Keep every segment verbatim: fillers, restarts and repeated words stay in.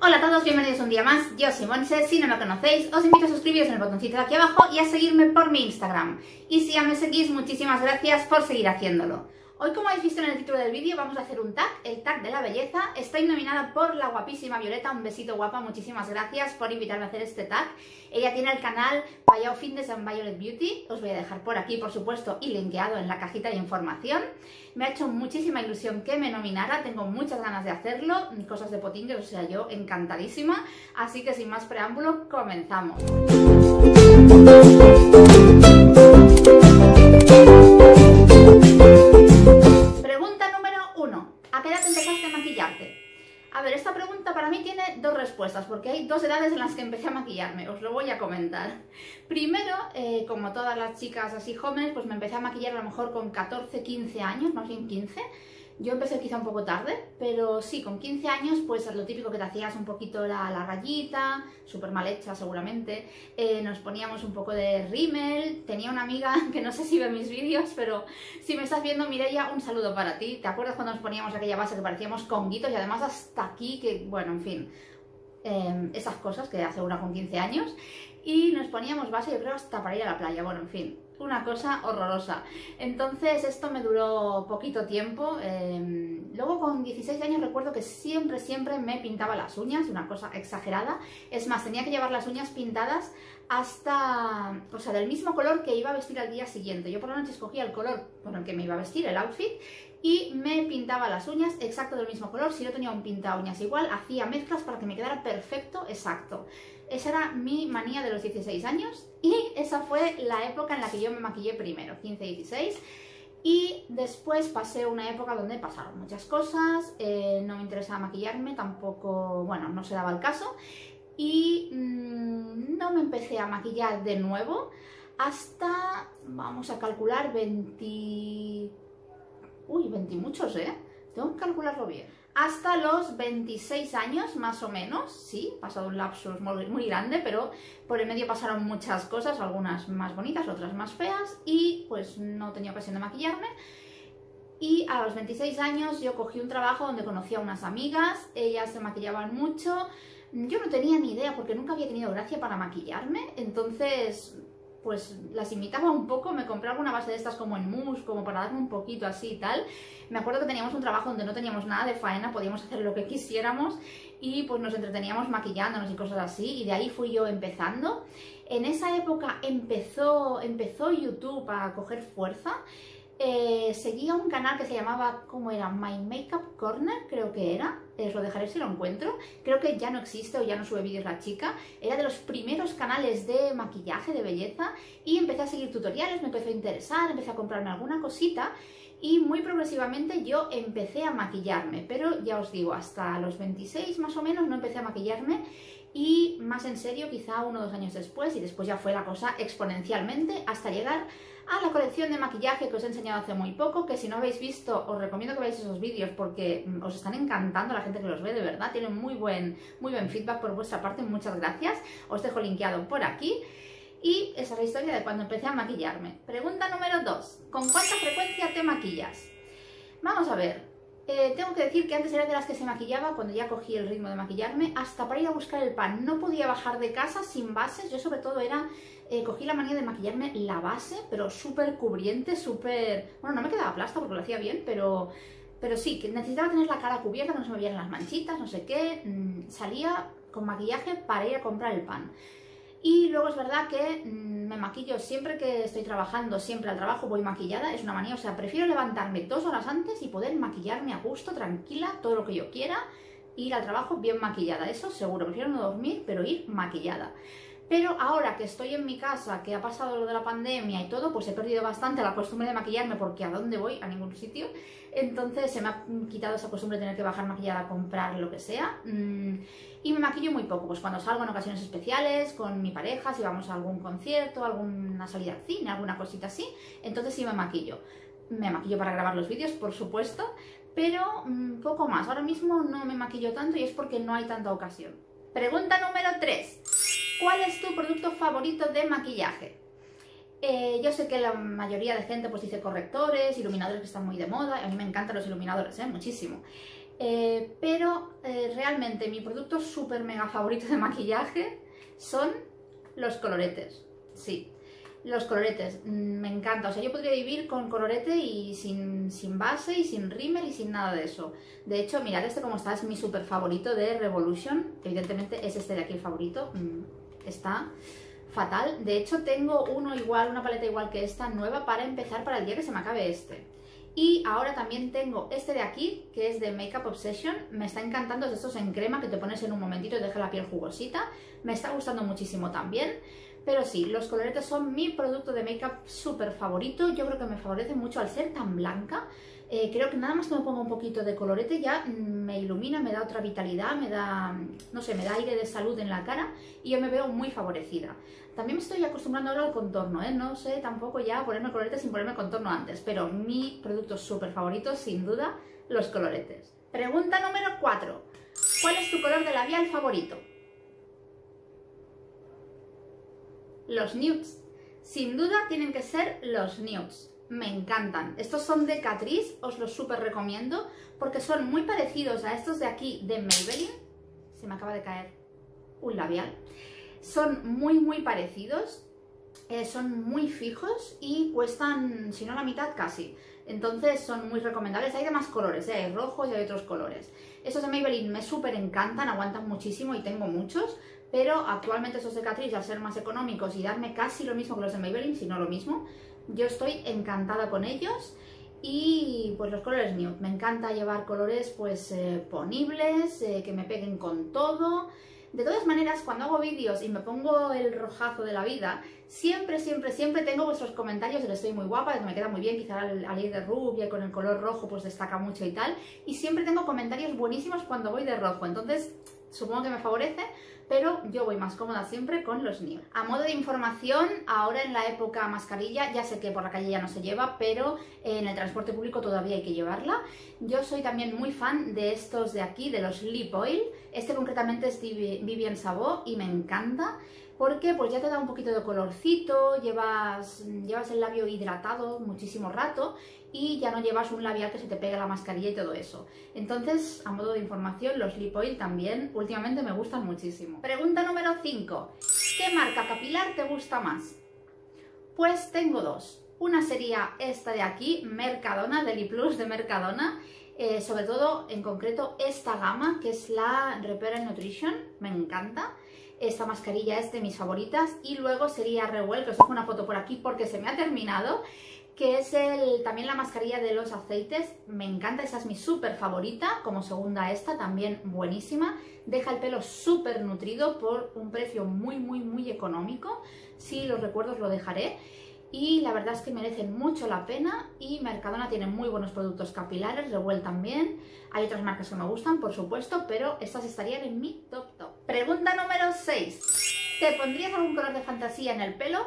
Hola a todos, bienvenidos un día más, yo soy Monse. Si no me conocéis, os invito a suscribiros en el botoncito de aquí abajo y a seguirme por mi Instagram. Y si ya me seguís, muchísimas gracias por seguir haciéndolo. Hoy, como habéis visto en el título del vídeo, vamos a hacer un tag, el tag de la belleza. Estoy nominada por la guapísima Violeta, un besito guapa, muchísimas gracias por invitarme a hacer este tag. Ella tiene el canal Payao Fitness and Violet Beauty, os voy a dejar por aquí, por supuesto, y linkeado en la cajita de información. Me ha hecho muchísima ilusión que me nominara, tengo muchas ganas de hacerlo, cosas de potingue, o sea, yo encantadísima. Así que sin más preámbulo, comenzamos. ¿A qué edad empezaste a maquillarte? A ver, esta pregunta para mí tiene dos respuestas, porque hay dos edades en las que empecé a maquillarme, os lo voy a comentar. Primero, eh, como todas las chicas así jóvenes, pues me empecé a maquillar a lo mejor con catorce, quince años, más bien quince. Yo empecé quizá un poco tarde, pero sí, con quince años, pues lo típico que te hacías un poquito la, la rayita, súper mal hecha seguramente, eh, nos poníamos un poco de rímel. Tenía una amiga que no sé si ve mis vídeos, pero si me estás viendo, Mireia, un saludo para ti. ¿Te acuerdas cuando nos poníamos aquella base que parecíamos conguitos y además hasta aquí, que bueno, en fin, eh, esas cosas que hace una con quince años? Y nos poníamos base, yo creo, hasta para ir a la playa, bueno, en fin, una cosa horrorosa. Entonces esto me duró poquito tiempo. Eh, luego con dieciséis años recuerdo que siempre, siempre me pintaba las uñas, una cosa exagerada. Es más, tenía que llevar las uñas pintadas hasta, o sea, del mismo color que iba a vestir al día siguiente. Yo por la noche escogía el color con el que me iba a vestir, el outfit, y me pintaba las uñas exacto del mismo color. Si no tenía un pinta uñas igual, hacía mezclas para que me quedara perfecto, exacto. Esa era mi manía de los dieciséis años y esa fue la época en la que yo me maquillé primero, quince dieciséis. Y después pasé una época donde pasaron muchas cosas, eh, no me interesaba maquillarme, tampoco, bueno, no se daba el caso. Y mmm, no me empecé a maquillar de nuevo hasta, vamos a calcular, veinte... Uy, veinte muchos, ¿eh? Tengo que calcularlo bien. Hasta los veintiséis años, más o menos, sí, pasado un lapsus muy, muy grande, pero por el medio pasaron muchas cosas, algunas más bonitas, otras más feas, y pues no tenía ocasión de maquillarme. Y a los veintiséis años yo cogí un trabajo donde conocí a unas amigas, ellas se maquillaban mucho, yo no tenía ni idea porque nunca había tenido gracia para maquillarme, entonces pues las imitaba un poco, me compré alguna base de estas como en mousse, como para darme un poquito así y tal. Me acuerdo que teníamos un trabajo donde no teníamos nada de faena, podíamos hacer lo que quisiéramos y pues nos entreteníamos maquillándonos y cosas así, y de ahí fui yo empezando. En esa época empezó, empezó YouTube a coger fuerza. Eh, seguía un canal que se llamaba, ¿cómo era? My Makeup Corner, creo que era. Os lo dejaré si lo encuentro. Creo que ya no existe o ya no sube vídeos la chica. Era de los primeros canales de maquillaje, de belleza. Y empecé a seguir tutoriales, me empezó a interesar, empecé a comprarme alguna cosita. Y muy progresivamente yo empecé a maquillarme. Pero ya os digo, hasta los veintiséis más o menos no empecé a maquillarme. Y más en serio quizá uno o dos años después. Y después ya fue la cosa exponencialmente hasta llegar a la colección de maquillaje que os he enseñado hace muy poco, que si no habéis visto os recomiendo que veáis esos vídeos porque os están encantando la gente que los ve, de verdad, tienen muy buen, muy buen feedback por vuestra parte, muchas gracias. Os dejo linkeado por aquí. Y esa es la historia de cuando empecé a maquillarme. Pregunta número dos. ¿Con cuánta frecuencia te maquillas? Vamos a ver. Eh, tengo que decir que antes era de las que se maquillaba cuando ya cogí el ritmo de maquillarme, hasta para ir a buscar el pan. No podía bajar de casa sin bases. Yo sobre todo era... Eh, cogí la manía de maquillarme la base, pero súper cubriente, súper... Bueno, no me quedaba plasta porque lo hacía bien, pero... Pero sí, que necesitaba tener la cara cubierta, que no se me vieran las manchitas, no sé qué. Mmm, salía con maquillaje para ir a comprar el pan. Y luego es verdad que mmm, me maquillo siempre que estoy trabajando, siempre al trabajo voy maquillada, es una manía, o sea, prefiero levantarme dos horas antes y poder maquillarme a gusto, tranquila, todo lo que yo quiera, ir al trabajo bien maquillada, eso seguro, prefiero no dormir, pero ir maquillada. Pero ahora que estoy en mi casa, que ha pasado lo de la pandemia y todo, pues he perdido bastante la costumbre de maquillarme porque ¿a dónde voy? A ningún sitio. Entonces se me ha quitado esa costumbre de tener que bajar maquillada a comprar lo que sea. Y me maquillo muy poco, pues cuando salgo en ocasiones especiales, con mi pareja, si vamos a algún concierto, alguna salida al cine, alguna cosita así, entonces sí me maquillo. Me maquillo para grabar los vídeos, por supuesto, pero mmm, poco más. Ahora mismo no me maquillo tanto y es porque no hay tanta ocasión. Pregunta número tres. ¿Cuál es tu producto favorito de maquillaje? Eh, yo sé que la mayoría de gente pues dice correctores, iluminadores que están muy de moda. A mí me encantan los iluminadores, ¿eh? Muchísimo. eh, pero eh, realmente mi producto súper mega favorito de maquillaje son los coloretes, sí. Los coloretes, me encanta, o sea, yo podría vivir con colorete y sin, sin base y sin rímel y sin nada de eso. De hecho, mirad este como está, es mi súper favorito de Revolution, evidentemente es este de aquí el favorito, está fatal. De hecho, tengo uno igual, una paleta igual que esta, nueva, para empezar para el día que se me acabe este. Y ahora también tengo este de aquí, que es de Makeup Obsession, me está encantando, es de estos en crema que te pones en un momentito y te deja la piel jugosita, me está gustando muchísimo también. Pero sí, los coloretes son mi producto de make-up súper favorito, yo creo que me favorece mucho al ser tan blanca. Eh, creo que nada más que me ponga un poquito de colorete ya me ilumina, me da otra vitalidad, me da, no sé, me da aire de salud en la cara y yo me veo muy favorecida. También me estoy acostumbrando ahora al contorno, ¿eh? No sé tampoco ya ponerme colorete sin ponerme contorno antes, pero mi producto súper favorito, sin duda, los coloretes. Pregunta número cuatro. ¿Cuál es tu color de labial favorito? Los nudes. Sin duda tienen que ser los nudes. Me encantan. Estos son de Catrice, os los súper recomiendo porque son muy parecidos a estos de aquí de Maybelline. Se me acaba de caer un labial. Son muy muy parecidos, eh, son muy fijos y cuestan, si no la mitad, casi. Entonces son muy recomendables. Hay de más colores, ¿eh? Hay rojos y hay otros colores. Estos de Maybelline me súper encantan, aguantan muchísimo y tengo muchos. Pero actualmente estos de Catrice, al ser más económicos y darme casi lo mismo que los de Maybelline, si no lo mismo, yo estoy encantada con ellos. Y pues los colores nude, me encanta llevar colores pues eh, ponibles, eh, que me peguen con todo. De todas maneras, cuando hago vídeos y me pongo el rojazo de la vida, siempre, siempre, siempre tengo vuestros comentarios de que estoy muy guapa, de que me queda muy bien, quizá al, al ir de rubia y con el color rojo pues destaca mucho y tal. Y siempre tengo comentarios buenísimos cuando voy de rojo, entonces supongo que me favorece, pero yo voy más cómoda siempre con los nude. A modo de información, ahora en la época mascarilla, ya sé que por la calle ya no se lleva, pero en el transporte público todavía hay que llevarla. Yo soy también muy fan de estos de aquí, de los Lip Oil. Este concretamente es Vivienne Savot y me encanta porque pues ya te da un poquito de colorcito, llevas, llevas el labio hidratado muchísimo rato y ya no llevas un labial que se te pegue la mascarilla y todo eso. Entonces, a modo de información, los Lip Oil también últimamente me gustan muchísimo. Pregunta número cinco. ¿Qué marca capilar te gusta más? Pues tengo dos. Una sería esta de aquí, Mercadona, Deli Plus de Mercadona. Eh, sobre todo, en concreto, esta gama, que es la Repair and Nutrition, me encanta. Esta mascarilla es de mis favoritas. Y luego sería Rewell, que os dejo una foto por aquí porque se me ha terminado, que es el, también la mascarilla de los aceites. Me encanta, esa es mi súper favorita, como segunda esta, también buenísima. Deja el pelo súper nutrido por un precio muy, muy, muy económico. Si los recuerdo os lo dejaré. Y la verdad es que merecen mucho la pena y Mercadona tiene muy buenos productos capilares, Rewell también. Hay otras marcas que me gustan, por supuesto, pero estas estarían en mi top top. Pregunta número seis. ¿Te pondrías algún color de fantasía en el pelo?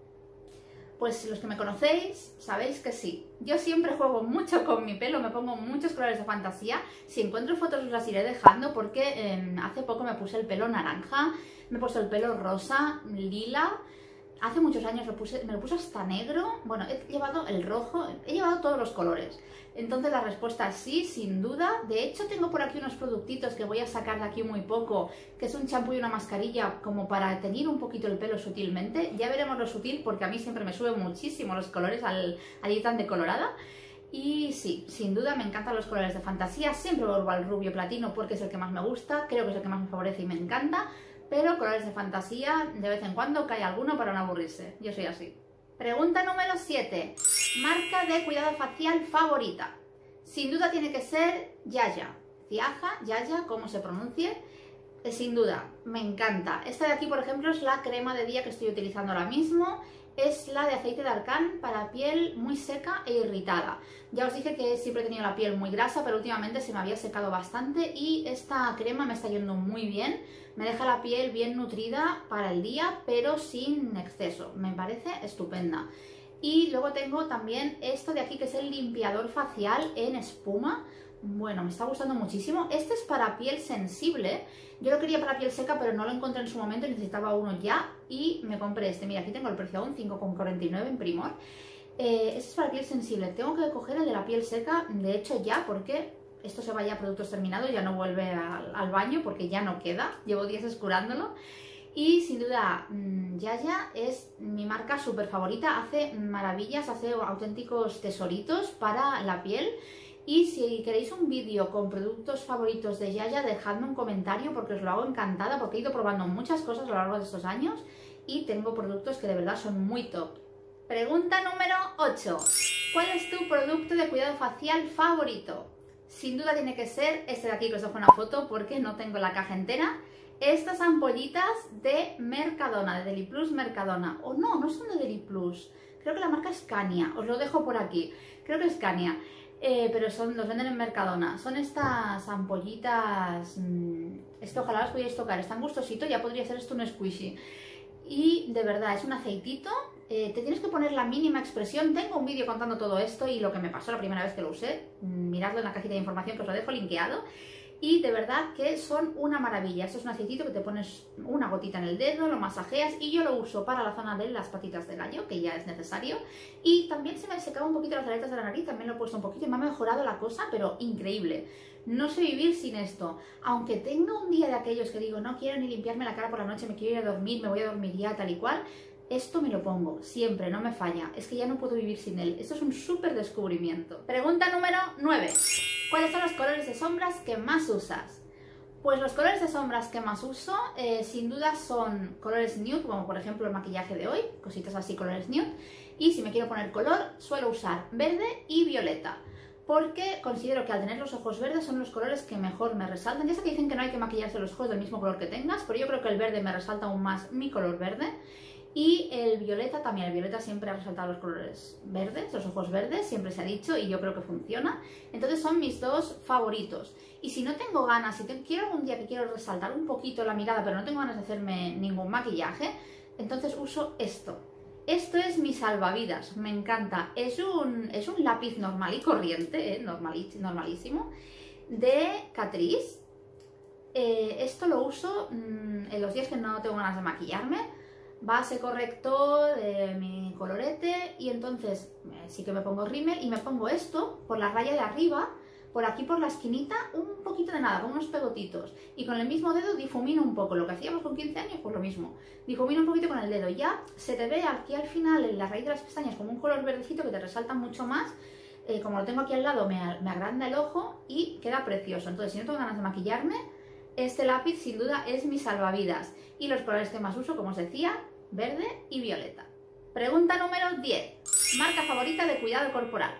Pues los que me conocéis sabéis que sí. Yo siempre juego mucho con mi pelo, me pongo muchos colores de fantasía. Si encuentro fotos os las iré dejando porque eh, hace poco me puse el pelo naranja, me he puesto el pelo rosa, lila. Hace muchos años lo puse, me lo puse hasta negro. Bueno, he llevado el rojo, he llevado todos los colores. Entonces la respuesta es sí, sin duda. De hecho tengo por aquí unos productitos que voy a sacar de aquí muy poco, que es un champú y una mascarilla como para teñir un poquito el pelo sutilmente. Ya veremos lo sutil porque a mí siempre me suben muchísimo los colores al, al ir tan decolorada. Y sí, sin duda me encantan los colores de fantasía. Siempre vuelvo al rubio platino porque es el que más me gusta, creo que es el que más me favorece y me encanta. Pero colores de fantasía, de vez en cuando cae alguno para no aburrirse. Yo soy así. Pregunta número siete. Marca de cuidado facial favorita. Sin duda tiene que ser Yaya. Ciaja, Yaya, como se pronuncie. Eh, sin duda, me encanta. Esta de aquí, por ejemplo, es la crema de día que estoy utilizando ahora mismo. Es la de aceite de arcán para piel muy seca e irritada. Ya os dije que siempre he tenido la piel muy grasa, pero últimamente se me había secado bastante y esta crema me está yendo muy bien. Me deja la piel bien nutrida para el día, pero sin exceso. Me parece estupenda. Y luego tengo también esto de aquí, que es el limpiador facial en espuma. Bueno, me está gustando muchísimo. Este es para piel sensible. Yo lo quería para piel seca, pero no lo encontré en su momento y necesitaba uno ya. Y me compré este. Mira, aquí tengo el precio aún, cinco con cuarenta y nueve en Primor. Eh, este es para piel sensible. Tengo que coger el de la piel seca, de hecho ya, porque esto se vaya a productos terminados, ya no vuelve al, al baño porque ya no queda, llevo días escurándolo. Y sin duda, Yaya es mi marca súper favorita, hace maravillas, hace auténticos tesoritos para la piel. Y si queréis un vídeo con productos favoritos de Yaya, dejadme un comentario porque os lo hago encantada, porque he ido probando muchas cosas a lo largo de estos años y tengo productos que de verdad son muy top. Pregunta número ocho. ¿Cuál es tu producto de cuidado facial favorito? Sin duda tiene que ser este de aquí que os dejo una foto porque no tengo la caja entera. Estas ampollitas de Mercadona, de Deliplus Mercadona. O no, no son de Deliplus. Creo que la marca es Scania. Os lo dejo por aquí. Creo que es Scania. Eh, pero son, los venden en Mercadona. Son estas ampollitas... Mmm, esto ojalá las pudierais tocar. Están gustositos. Ya podría ser esto un squishy. Y de verdad, es un aceitito. Eh, te tienes que poner la mínima expresión. Tengo un vídeo contando todo esto y lo que me pasó la primera vez que lo usé. Miradlo en la cajita de información que os lo dejo linkeado. Y de verdad que son una maravilla. Esto es un aceitito que te pones una gotita en el dedo, lo masajeas y yo lo uso para la zona de las patitas de gallo, que ya es necesario. Y también se me secaba un poquito las aletas de la nariz, también lo he puesto un poquito y me ha mejorado la cosa, pero increíble. No sé vivir sin esto. Aunque tenga un día de aquellos que digo, no quiero ni limpiarme la cara por la noche, me quiero ir a dormir, me voy a dormir ya, tal y cual, esto me lo pongo, siempre, no me falla. Es que ya no puedo vivir sin él. Esto es un súper descubrimiento. Pregunta número nueve. ¿Cuáles son los colores de sombras que más usas? Pues los colores de sombras que más uso, eh, sin duda son colores nude, como por ejemplo el maquillaje de hoy, cositas así, colores nude. Y si me quiero poner color, suelo usar verde y violeta, porque considero que al tener los ojos verdes son los colores que mejor me resaltan. Ya sé que dicen que no hay que maquillarse los ojos del mismo color que tengas, pero yo creo que el verde me resalta aún más mi color verde. Y el violeta también, el violeta siempre ha resaltado los colores verdes, los ojos verdes, siempre se ha dicho y yo creo que funciona. Entonces son mis dos favoritos. Y si no tengo ganas, si te, quiero algún día que quiero resaltar un poquito la mirada, pero no tengo ganas de hacerme ningún maquillaje, entonces uso esto. Esto es mi salvavidas, me encanta. Es un, es un lápiz normal y corriente, ¿eh? Normalí, normalísimo, de Catrice. Eh, esto lo uso mmm, en los días que no tengo ganas de maquillarme. Base corrector de mi colorete y entonces eh, sí que me pongo rímel y me pongo esto por la raya de arriba, por aquí por la esquinita, un poquito de nada, con unos pegotitos y con el mismo dedo difumino un poco, lo que hacíamos con quince años, pues lo mismo, difumino un poquito con el dedo, ya se te ve aquí al final en la raíz de las pestañas como un color verdecito que te resalta mucho más. Eh, como lo tengo aquí al lado me, me agranda el ojo y queda precioso. Entonces si no tengo ganas de maquillarme, este lápiz sin duda es mi salvavidas. Y los colores que más uso, como os decía, verde y violeta. Pregunta número diez. Marca favorita de cuidado corporal.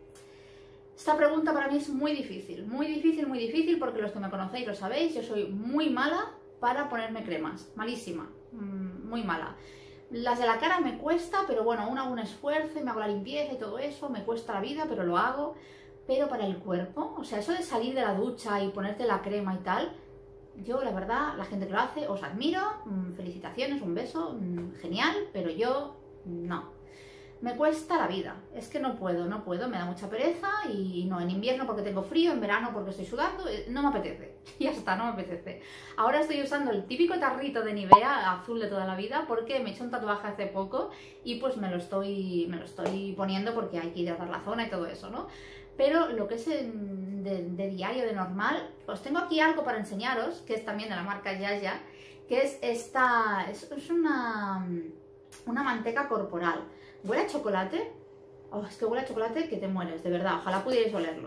Esta pregunta para mí es muy difícil, muy difícil, muy difícil, porque los que me conocéis lo sabéis, yo soy muy mala para ponerme cremas, malísima, muy mala. Las de la cara me cuesta, pero bueno, aún hago un esfuerzo y me hago la limpieza y todo eso, me cuesta la vida, pero lo hago. Pero para el cuerpo, o sea, eso de salir de la ducha y ponerte la crema y tal, yo, la verdad, la gente que lo hace, os admiro, felicitaciones, un beso, genial, pero yo no. Me cuesta la vida, es que no puedo, no puedo, me da mucha pereza y no, en invierno porque tengo frío, en verano porque estoy sudando, no me apetece, ya está, no me apetece. Ahora estoy usando el típico tarrito de Nivea azul de toda la vida porque me he hecho un tatuaje hace poco y pues me lo estoy, me lo estoy poniendo porque hay que hidratar la zona y todo eso, ¿no? Pero lo que es en, de, de diario, de normal, os tengo aquí algo para enseñaros, que es también de la marca Yaya, que es esta, es, es una, una manteca corporal. ¿Huele a chocolate? Oh, es que huele a chocolate que te mueres, de verdad, ojalá pudierais olerlo.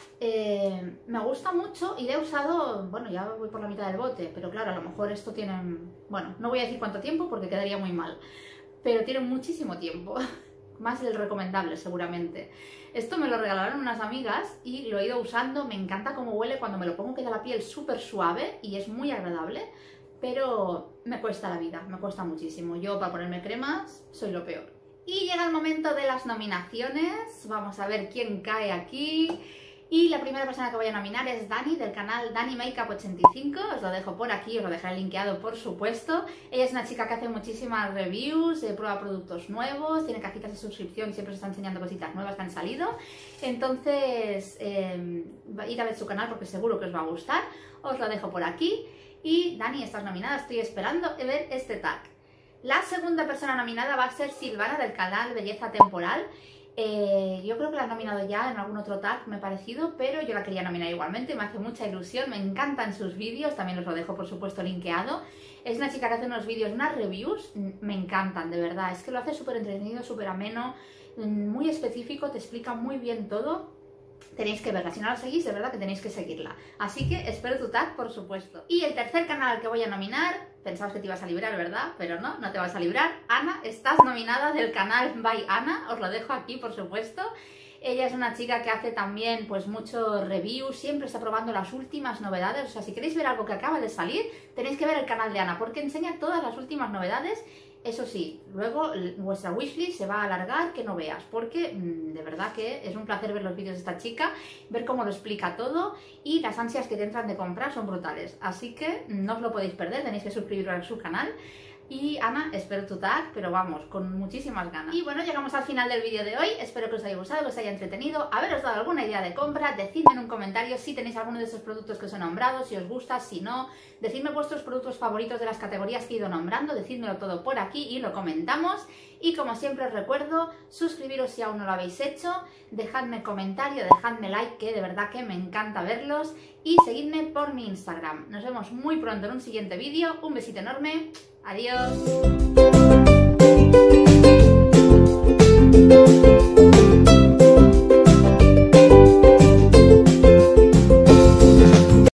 Eh, me gusta mucho y la he usado, bueno, ya voy por la mitad del bote, pero claro, a lo mejor esto tiene, bueno, no voy a decir cuánto tiempo porque quedaría muy mal, pero tiene muchísimo tiempo. Más del recomendable seguramente. Esto me lo regalaron unas amigas y lo he ido usando, me encanta cómo huele, cuando me lo pongo queda la piel súper suave y es muy agradable, pero me cuesta la vida, me cuesta muchísimo. Yo para ponerme cremas soy lo peor. Y llega el momento de las nominaciones, vamos a ver quién cae aquí. Y la primera persona que voy a nominar es Dani, del canal Dani Makeup ochenta y cinco, os lo dejo por aquí, os lo dejaré linkeado por supuesto. Ella es una chica que hace muchísimas reviews, eh, prueba productos nuevos, tiene cajitas de suscripción y siempre se está enseñando cositas nuevas que han salido. Entonces, eh, id a ver su canal porque seguro que os va a gustar, os lo dejo por aquí. Y Dani, estás nominada, estoy esperando a ver este tag. La segunda persona nominada va a ser Silvana, del canal Belleza Temporal. Eh, yo creo que la han nominado ya en algún otro tag, me ha parecido, pero yo la quería nominar igualmente, me hace mucha ilusión, me encantan sus vídeos, también os lo dejo por supuesto linkeado. Es una chica que hace unos vídeos, unas reviews, me encantan, de verdad, es que lo hace súper entretenido, súper ameno, muy específico, te explica muy bien todo. Tenéis que verla, si no la seguís, de verdad que tenéis que seguirla. Así que espero tu tag, por supuesto. Y el tercer canal al que voy a nominar, pensabas que te ibas a librar, ¿verdad? Pero no, no te vas a librar. Ana, estás nominada del canal By Ana, os lo dejo aquí, por supuesto. Ella es una chica que hace también pues muchos reviews, siempre está probando las últimas novedades, o sea, si queréis ver algo que acaba de salir, tenéis que ver el canal de Ana, porque enseña todas las últimas novedades. Eso sí, luego vuestra wishlist se va a alargar que no veas, porque mmm, de verdad que es un placer ver los vídeos de esta chica, ver cómo lo explica todo y las ansias que te entran de comprar son brutales. Así que no os lo podéis perder, tenéis que suscribiros a su canal. Y Ana, espero tu tag, pero vamos, con muchísimas ganas. Y bueno, llegamos al final del vídeo de hoy, espero que os haya gustado, que os haya entretenido, haberos dado alguna idea de compra, decidme en un comentario si tenéis alguno de esos productos que os he nombrado, si os gusta, si no, decidme vuestros productos favoritos de las categorías que he ido nombrando, decídmelo todo por aquí y lo comentamos. Y como siempre os recuerdo, suscribiros si aún no lo habéis hecho, dejadme comentario, dejadme like, que de verdad que me encanta verlos, y seguidme por mi Instagram. Nos vemos muy pronto en un siguiente vídeo, un besito enorme, adiós.